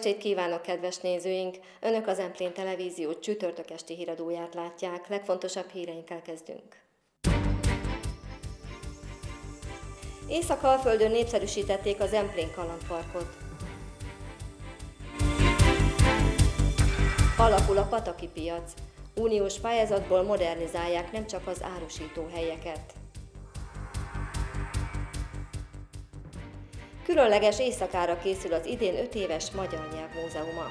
estét kívánok, kedves nézőink! Önök az Zemplén Televízió csütörtök esti híradóját látják. Legfontosabb híreinkkel kezdünk. Észak-Alföldön népszerűsítették a Zemplén kalandparkot. Alakul a pataki piac. Uniós pályázatból modernizálják nem csak az árusítóhelyeket. Különleges éjszakára készül az idén 5 éves Magyar Nyelvmúzeuma.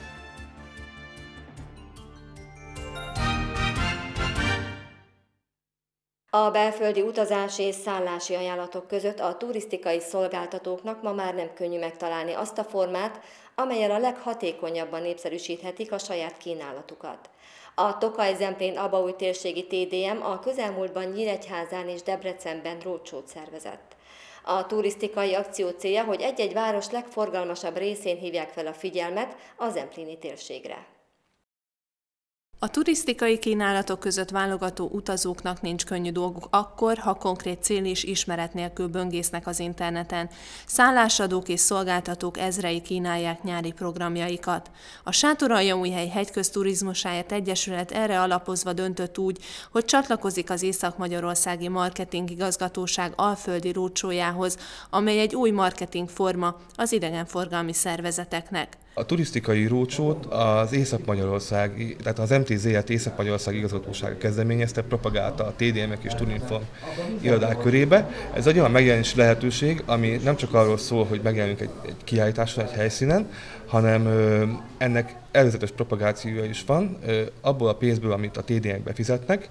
A belföldi utazási és szállási ajánlatok között a turisztikai szolgáltatóknak ma már nem könnyű megtalálni azt a formát, amellyel a leghatékonyabban népszerűsíthetik a saját kínálatukat. A Tokaj-Zemplén Abaúj térségi TDM a közelmúltban Nyíregyházán és Debrecenben roadshow-t szervezett. A turisztikai akció célja, hogy egy-egy város legforgalmasabb részén hívják fel a figyelmet a zempléni térségre. A turisztikai kínálatok között válogató utazóknak nincs könnyű dolguk akkor, ha konkrét cél és ismeret nélkül böngésznek az interneten. Szállásadók és szolgáltatók ezrei kínálják nyári programjaikat. A Sátoraljaújhely Hegyközturizmusáért Egyesület erre alapozva döntött úgy, hogy csatlakozik az Észak-Magyarországi Marketing Igazgatóság alföldi roadshow-jához, amely egy új marketingforma az idegenforgalmi szervezeteknek. A turisztikai roadshow-t az Észak-Magyarországi, tehát az MTZ Észak-Magyarországi Igazgatósága kezdeményezte, propagálta a TDM-ek és Turinform irodák körébe. Ez egy olyan megjelenési lehetőség, ami nem csak arról szól, hogy megjelenünk egy kiállításon, egy helyszínen, hanem ennek előzetes propagációja is van. Abból a pénzből, amit a TDM-ek befizetnek,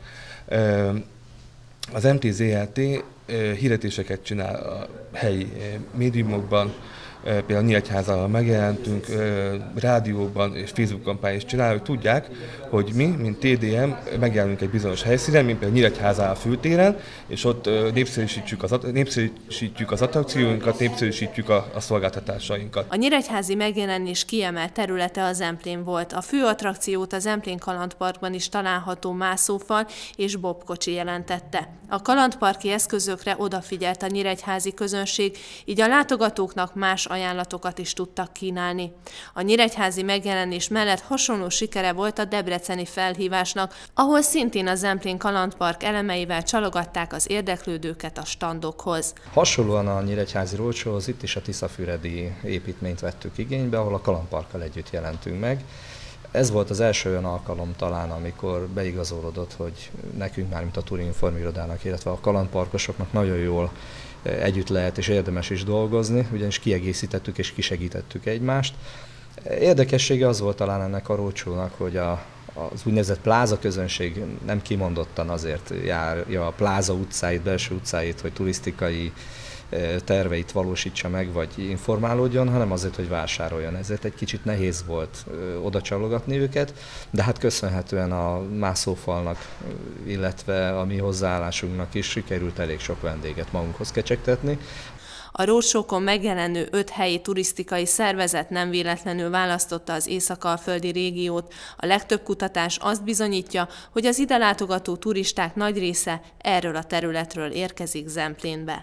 az MTZLT hirdetéseket csinál a helyi médiumokban, például Nyíregyházával megjelentünk, rádióban és Facebook kampány is csinál, hogy tudják, hogy mi, mint TDM megjelenünk egy bizonyos helyszínen, mint például Nyíregyházán a főtéren, és ott népszerűsítjük az attrakcióinkat, népszerűsítjük a szolgáltatásainkat. A nyíregyházi megjelenés kiemelt területe a Zemplén volt. A fő attrakciót a Zemplén kalandparkban is található mászófal és bobkocsi jelentette. A kalandparki eszközökre odafigyelt a nyíregyházi közönség, így a látogatóknak más ajánlatokat is tudtak kínálni. A nyíregyházi megjelenés mellett hasonló sikere volt a debreceni felhívásnak, ahol szintén a Zemplén kalandpark elemeivel csalogatták az érdeklődőket a standokhoz. Hasonlóan a nyíregyházi roadshow-hoz itt is a Tiszafüredi építményt vettük igénybe, ahol a kalandparkkal együtt jelentünk meg. Ez volt az első olyan alkalom talán, amikor beigazolódott, hogy nekünk már, mint a Turinform irodának, illetve a kalandparkosoknak nagyon jól együtt lehet és érdemes is dolgozni, ugyanis kiegészítettük és kisegítettük egymást. Érdekessége az volt talán ennek a roadshow-nak, hogy az úgynevezett pláza közönség nem kimondottan azért járja a pláza utcáit, belső utcáit, hogy turisztikai terveit valósítsa meg, vagy informálódjon, hanem azért, hogy vásároljon. Ezért egy kicsit nehéz volt oda csalogatni őket, de hát köszönhetően a mászófalnak, illetve a mi hozzáállásunknak is sikerült elég sok vendéget magunkhoz kecsegtetni. A roadshow-kon megjelenő 5 helyi turisztikai szervezet nem véletlenül választotta az észak-alföldi régiót. A legtöbb kutatás azt bizonyítja, hogy az ide látogató turisták nagy része erről a területről érkezik Zemplénbe.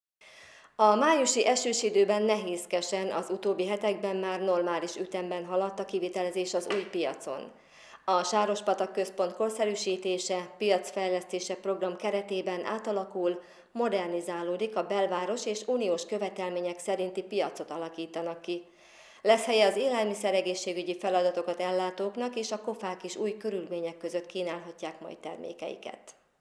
A májusi esős időben nehézkesen, az utóbbi hetekben már normális ütemben haladt a kivitelezés az új piacon. A Sárospatak Központ korszerűsítése, piacfejlesztése program keretében átalakul, modernizálódik, a belváros és uniós követelmények szerinti piacot alakítanak ki. Lesz helye az élelmiszeregészségügyi feladatokat ellátóknak, és a kofák is új körülmények között kínálhatják majd termékeiket.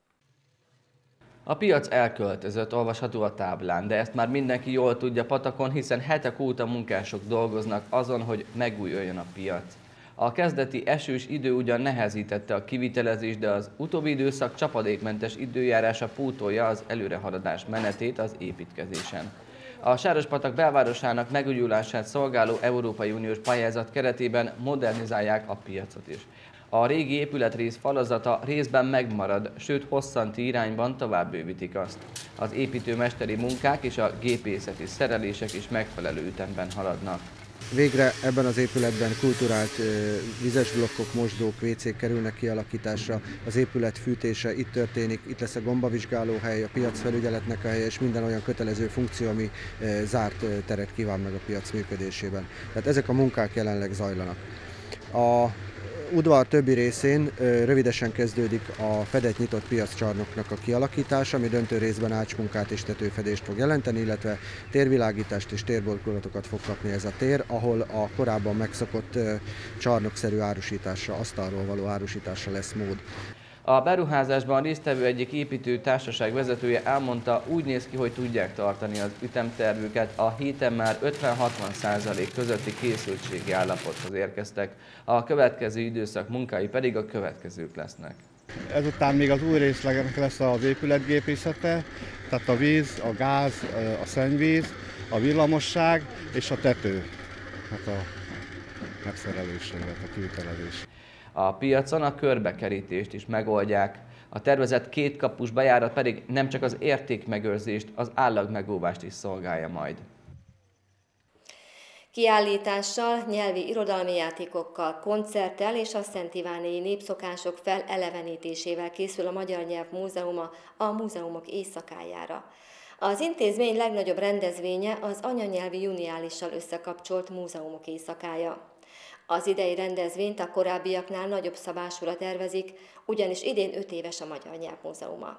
A piac elköltözött, olvasható a táblán, de ezt már mindenki jól tudja patakon, hiszen hetek óta munkások dolgoznak azon, hogy megújuljon a piac. A kezdeti esős idő ugyan nehezítette a kivitelezést, de az utóbbi időszak csapadékmentes időjárása pótolja az előrehaladás menetét az építkezésen. A Sárospatak belvárosának megújulását szolgáló Európai Uniós pályázat keretében modernizálják a piacot is. A régi épületrész falazata részben megmarad, sőt hosszanti irányban tovább bővítik azt. Az építőmesteri munkák és a gépészeti szerelések is megfelelő ütemben haladnak. Végre ebben az épületben kulturált vizes blokkok, mosdók, WC-k kerülnek kialakításra, az épület fűtése itt történik, itt lesz a gombavizsgálóhely, a piacfelügyeletnek a helye és minden olyan kötelező funkció, ami zárt teret kíván meg a piac működésében. Tehát ezek a munkák jelenleg zajlanak. A udvar többi részén rövidesen kezdődik a fedett nyitott piaccsarnoknak a kialakítása, ami döntő részben ácsmunkát és tetőfedést fog jelenteni, illetve térvilágítást és térburkolatokat fog kapni ez a tér, ahol a korábban megszokott csarnokszerű árusításra, asztalról való árusításra lesz mód. A beruházásban résztvevő egyik építő társaság vezetője elmondta, úgy néz ki, hogy tudják tartani az ütemtervüket. A héten már 50-60% közötti készültségi állapothoz érkeztek, a következő időszak munkái pedig a következők lesznek. Ezután még az új részlegnek lesz az épületgépészete, tehát a víz, a gáz, a szennyvíz, a villamosság és a tető, hát a megszerelésre, a kivitelezés. A piacon a körbekerítést is megoldják. A tervezett kétkapus bejárat pedig nem csak az értékmegőrzést, az állagmegóvást is szolgálja majd. Kiállítással, nyelvi irodalmi játékokkal, koncerttel és a szent ivánéi népszokások felelevenítésével készül a Magyar Nyelv Múzeuma a Múzeumok éjszakájára. Az intézmény legnagyobb rendezvénye az anyanyelvi juniálissal összekapcsolt Múzeumok éjszakája. Az idei rendezvényt a korábbiaknál nagyobb szabásúra tervezik, ugyanis idén 5 éves a Magyar Nyelvmúzeuma.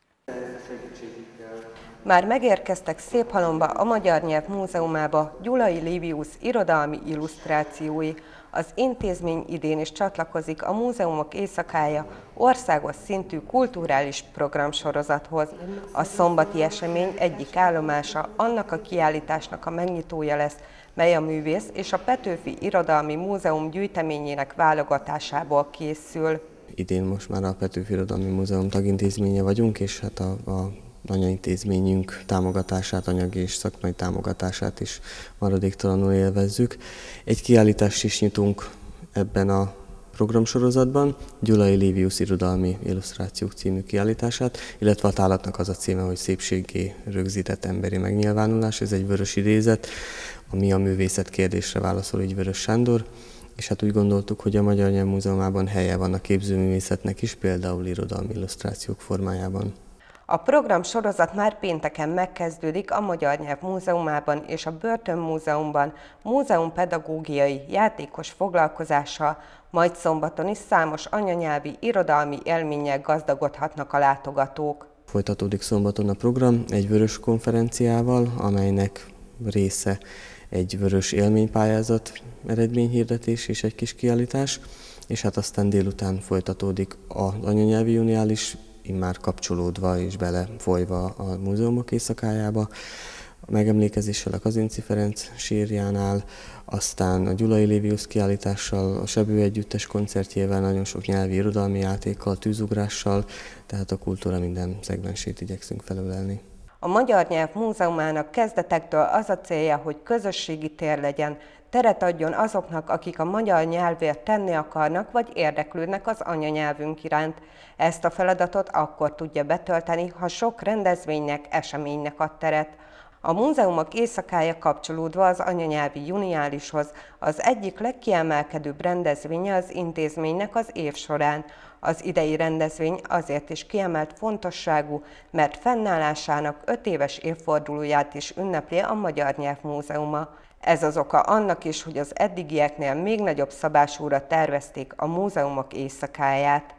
Már megérkeztek Széphalomba a Magyar Nyelv Múzeumába Gyulai Livius irodalmi illusztrációi. Az intézmény idén is csatlakozik a Múzeumok éjszakája országos szintű kulturális programsorozathoz. A szombati esemény egyik állomása annak a kiállításnak a megnyitója lesz, mely a Művész és a Petőfi Irodalmi Múzeum gyűjteményének válogatásából készül. Idén most már a Petőfi Irodalmi Múzeum tagintézménye vagyunk, és hát a anyaintézményünk támogatását, anyagi és szakmai támogatását is maradéktalanul élvezzük. Egy kiállítást is nyitunk ebben a programsorozatban, Gyulai Livius irodalmi illusztrációk című kiállítását, illetve a tárlatnak az a címe, hogy Szépséggé rögzített emberi megnyilvánulás. Ez egy vörös idézet, ami a művészet kérdésre válaszol, így Vörös Sándor, és hát úgy gondoltuk, hogy a Magyar Nyelv Múzeumában helye van a képzőművészetnek is, például irodalmi illusztrációk formájában. A program sorozat már pénteken megkezdődik a Magyar Nyelv Múzeumában és a Börtönmúzeumban múzeumpedagógiai játékos foglalkozással, majd szombaton is számos anyanyelvi irodalmi élménnyel gazdagodhatnak a látogatók. Folytatódik szombaton a program egy vörös konferenciával, amelynek része egy vörös élménypályázat, eredményhirdetés és egy kis kiállítás, és hát aztán délután folytatódik az anyanyelvi juniális, immár kapcsolódva és belefolyva a Múzeumok éjszakájába, a megemlékezéssel a Kazinczy Ferenc sírjánál, aztán a Gyulai Livius kiállítással, a Sebő Együttes koncertjével, nagyon sok nyelvi irodalmi játékkal, tűzugrással, tehát a kultúra minden szegmensét igyekszünk felölelni. A Magyar Nyelv Múzeumának kezdetektől az a célja, hogy közösségi tér legyen, teret adjon azoknak, akik a magyar nyelvért tenni akarnak, vagy érdeklődnek az anyanyelvünk iránt. Ezt a feladatot akkor tudja betölteni, ha sok rendezvénynek, eseménynek ad teret. A Múzeumok éjszakája kapcsolódva az anyanyelvi juniálishoz az egyik legkiemelkedőbb rendezvénye az intézménynek az év során. Az idei rendezvény azért is kiemelt fontosságú, mert fennállásának 5 éves évfordulóját is ünnepli a Magyar Nyelv Múzeuma. Ez az oka annak is, hogy az eddigieknél még nagyobb szabásúra tervezték a Múzeumok éjszakáját.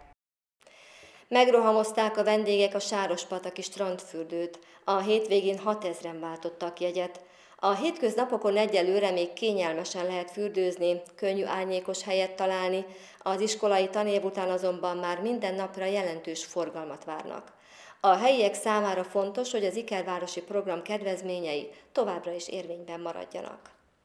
Megrohamozták a vendégek a Sárospataki strandfürdőt. A hétvégén 6000-en váltottak jegyet. A hétköznapokon egyelőre még kényelmesen lehet fürdőzni, könnyű árnyékos helyet találni, az iskolai tanév után azonban már minden napra jelentős forgalmat várnak. A helyiek számára fontos, hogy az ikervárosi program kedvezményei továbbra is érvényben maradjanak.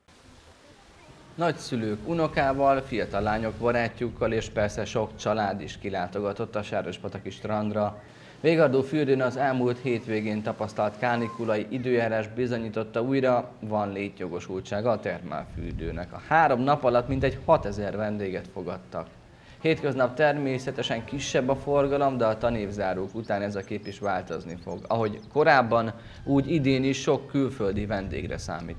Nagyszülők unokával, fiatal lányok barátjukkal és persze sok család is kilátogatott a Sárospataki strandra. Végardófürdőn az elmúlt hétvégén tapasztalt kánikulai időjárás bizonyította újra, van létjogosultsága a termálfürdőnek. A 3 nap alatt mintegy 6000 vendéget fogadtak. Hétköznap természetesen kisebb a forgalom, de a tanévzárók után ez a kép is változni fog. Ahogy korábban, úgy idén is sok külföldi vendégre számítanak.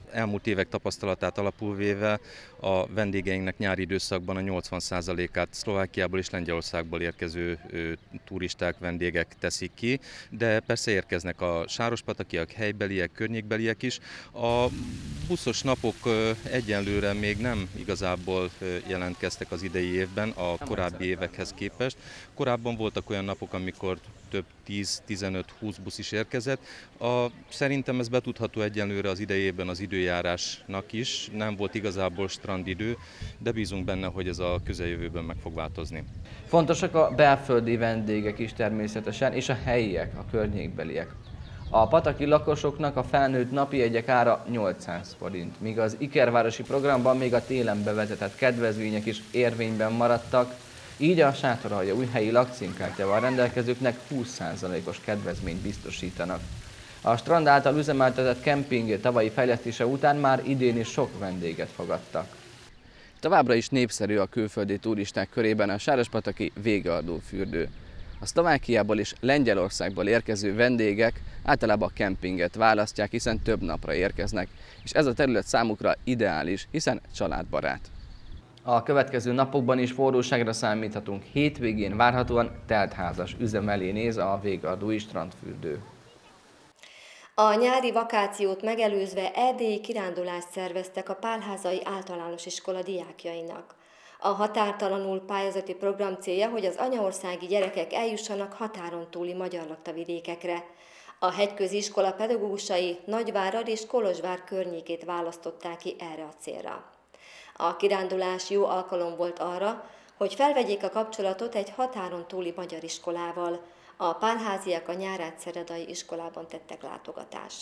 elmúlt évek tapasztalatát alapul véve a vendégeinknek nyári időszakban a 80%-át Szlovákiából és Lengyelországból érkező turisták, vendégek teszik ki, de persze érkeznek a sárospatakiak, helybeliek, környékbeliek is. A buszos napok egyenlőre még nem igazából jelentkeztek az idei évben a korábbi évekhez képest. Korábban voltak olyan napok, amikor több 10-15-20 busz is érkezett. Szerintem ez betudható egyenlőre az idejében az időjárásnak is. Nem volt igazából strandidő, de bízunk benne, hogy ez a közeljövőben meg fog változni. Fontosak a belföldi vendégek is természetesen, és a helyiek, a környékbeliek. A pataki lakosoknak a felnőtt napi jegyek ára 800 forint, míg az ikervárosi programban még a télen bevezetett kedvezmények is érvényben maradtak, így a Sátoraljaújhelyi lakcímkártyával rendelkezőknek 20%-os kedvezményt biztosítanak. A strand által üzemeltetett kemping tavalyi fejlesztése után már idén is sok vendéget fogadtak. Továbbra is népszerű a külföldi turisták körében a sárospataki Végardó fürdő. A Szlovákiából és Lengyelországból érkező vendégek általában a kempinget választják, hiszen több napra érkeznek, és ez a terület számukra ideális, hiszen családbarát. A következő napokban is forróságra számíthatunk, hétvégén várhatóan teltházas üzem elé néz a Végardói strandfürdő. A nyári vakációt megelőzve erdélyi kirándulást szerveztek a Pálházai Általános Iskola diákjainak. A határtalanul pályázati program célja, hogy az anyaországi gyerekek eljussanak határon túli magyar laktavidékekre. A hegyközi iskola pedagógusai Nagyvárad és Kolozsvár környékét választották ki erre a célra. A kirándulás jó alkalom volt arra, hogy felvegyék a kapcsolatot egy határon túli magyar iskolával. A pálháziak a Nyárádszeredai iskolában tettek látogatást.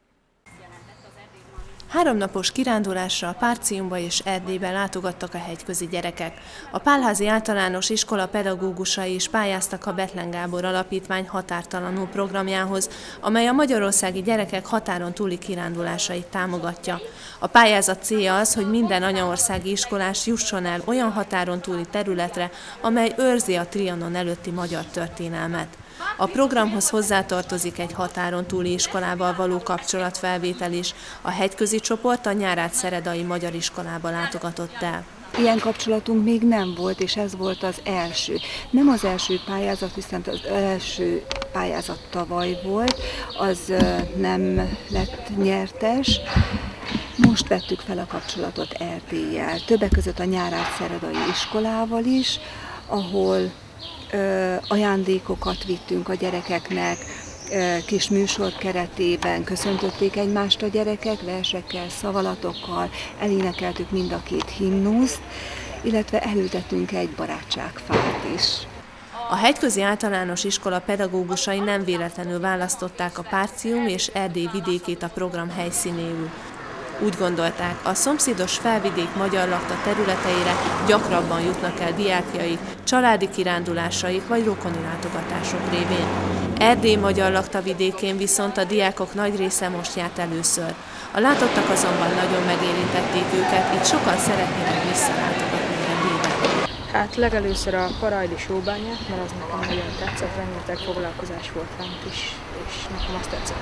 3 napos kirándulásra a Párciumba és Erdélybe látogattak a hegyközi gyerekek. A Pálházi Általános Iskola pedagógusai is pályáztak a Bethlen Gábor Alapítvány határtalanul programjához, amely a magyarországi gyerekek határon túli kirándulásait támogatja. A pályázat célja az, hogy minden anyaországi iskolás jusson el olyan határon túli területre, amely őrzi a Trianon előtti magyar történelmet. A programhoz hozzátartozik egy határon túli iskolával való kapcsolatfelvétel is. A hegyközi csoport a Nyárádszeredai Magyar Iskolába látogatott el. Ilyen kapcsolatunk még nem volt, és ez volt az első. Nem az első pályázat, viszont az első pályázat tavaly volt, az nem lett nyertes. Most vettük fel a kapcsolatot Erdéllyel, többek között a Nyárádszeredai iskolával is, ahol ajándékokat vittünk a gyerekeknek, kis műsor keretében köszöntötték egymást a gyerekek, versekkel, szavalatokkal, elénekeltük mind a 2 himnuszt, illetve elültettünk egy barátságfát is. A hegyközi általános iskola pedagógusai nem véletlenül választották a Párcium és Erdély vidékét a program helyszínéül. Úgy gondolták, a szomszédos felvidék magyar lakta területeire gyakrabban jutnak el diákjaik, családi kirándulásaik vagy rokoni látogatások révén. Erdély magyar lakta vidékén viszont a diákok nagy része most járt először. A látottak azonban nagyon megérintették őket, így sokan szeretnének visszalátogatni Erdélybe. Hát legelőször a Parajdi sóbányát, mert az nekem nagyon tetszett, rengeteg foglalkozás volt fent is, és nekem azt tetszett.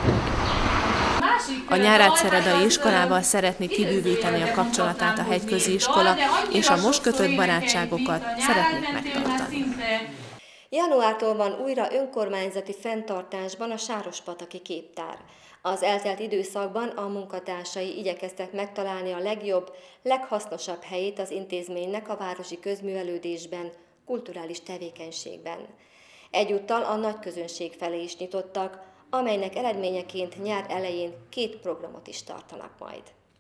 A Nyárádszeredai iskolával szeretné kibővíteni a kapcsolatát a hegyközi iskola, és a most kötött barátságokat szeretnék megtartani. Januártól van újra önkormányzati fenntartásban a Sárospataki képtár. Az eltelt időszakban a munkatársai igyekeztek megtalálni a legjobb, leghasznosabb helyét az intézménynek a városi közművelődésben, kulturális tevékenységben. Egyúttal a nagy közönség felé is nyitottak, amelynek eredményeként nyár elején 2 programot is tartanak majd.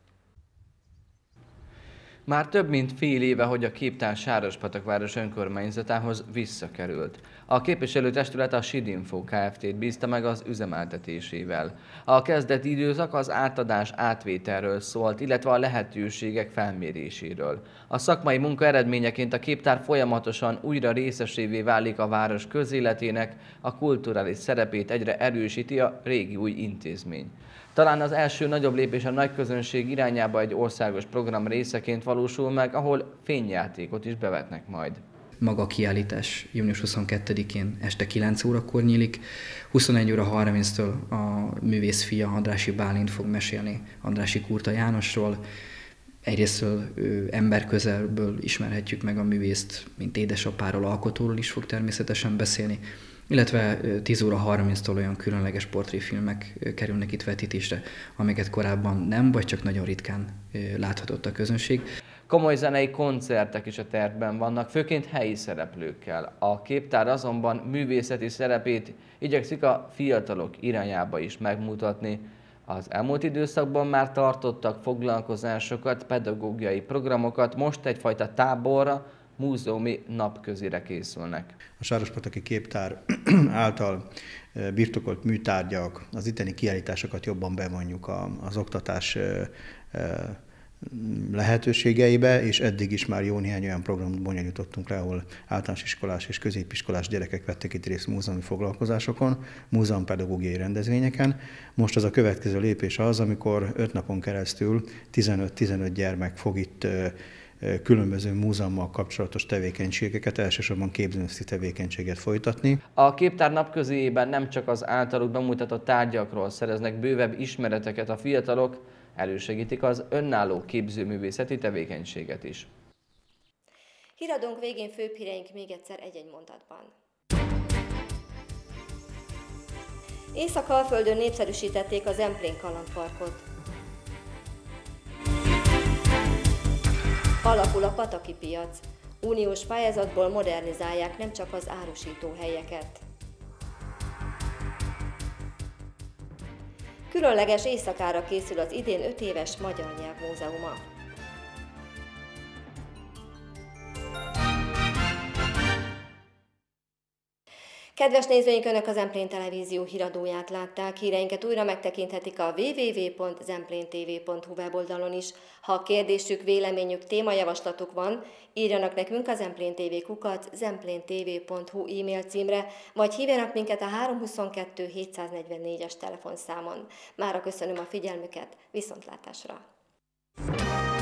Már több mint fél éve, hogy a képtár Sárospatak város önkormányzatához visszakerült. A képviselőtestület a Sidinfo Kft-t bízta meg az üzemeltetésével. A kezdeti időszak az átadás átvételről szólt, illetve a lehetőségek felméréséről. A szakmai munka eredményeként a képtár folyamatosan újra részesévé válik a város közéletének, a kulturális szerepét egyre erősíti a régi új intézmény. Talán az első nagyobb lépés a nagy közönség irányába egy országos program részeként valósul meg, ahol fényjátékot is bevetnek majd. maga a kiállítás június 22-én este 9 órakor nyílik. 21 óra 30-től a művész fia Andrássy Bálint fog mesélni Andrássy Kurta Jánosról. Egyrésztől emberközelből ismerhetjük meg a művészt, mint édesapáról, alkotóról is fog természetesen beszélni, illetve 10 óra 30-tól olyan különleges portréfilmek kerülnek itt vetítésre, amiket korábban nem, vagy csak nagyon ritkán láthatott a közönség. Komoly zenei koncertek is a tervben vannak, főként helyi szereplőkkel. A képtár azonban művészeti szerepét igyekszik a fiatalok irányába is megmutatni. Az elmúlt időszakban már tartottak foglalkozásokat, pedagógiai programokat, most egyfajta táborra, múzeumi napközire készülnek. A sárospataki képtár által birtokolt műtárgyak, az itteni kiállításokat jobban bevonjuk az oktatás lehetőségeibe, és eddig is már jó néhány olyan programot bonyolítottunk le, ahol általános iskolás és középiskolás gyerekek vettek itt részt múzeumi foglalkozásokon, múzeumpedagógiai rendezvényeken. Most az a következő lépés az, amikor 5 napon keresztül 15-15 gyermek fog itt különböző múzeummal kapcsolatos tevékenységeket, elsősorban képzőművészeti tevékenységet folytatni. A képtár napközéjében nem csak az általuk bemutatott tárgyakról szereznek bővebb ismereteket a fiatalok, elősegítik az önálló képzőművészeti tevékenységet is. Híradónk végén főbb híreink még egyszer egy-egy mondatban. Észak-Alföldön népszerűsítették a Zemplén kalandparkot. Alakul a pataki piac. Uniós pályázatból modernizálják nem csak az árusítóhelyeket. Különleges éjszakára készül az idén 5 éves Magyar Nyelvmúzeuma. Kedves nézőink, Önök a Zemplén Televízió híradóját látták. Híreinket újra megtekinthetik a www.zempléntv.hu weboldalon is. Ha kérdésük, véleményük, témajavaslatuk van, írjanak nekünk a zempléntv@zempléntv.hu e-mail címre, vagy hívjanak minket a 322 744-es telefonszámon. Mára köszönöm a figyelmüket, viszontlátásra!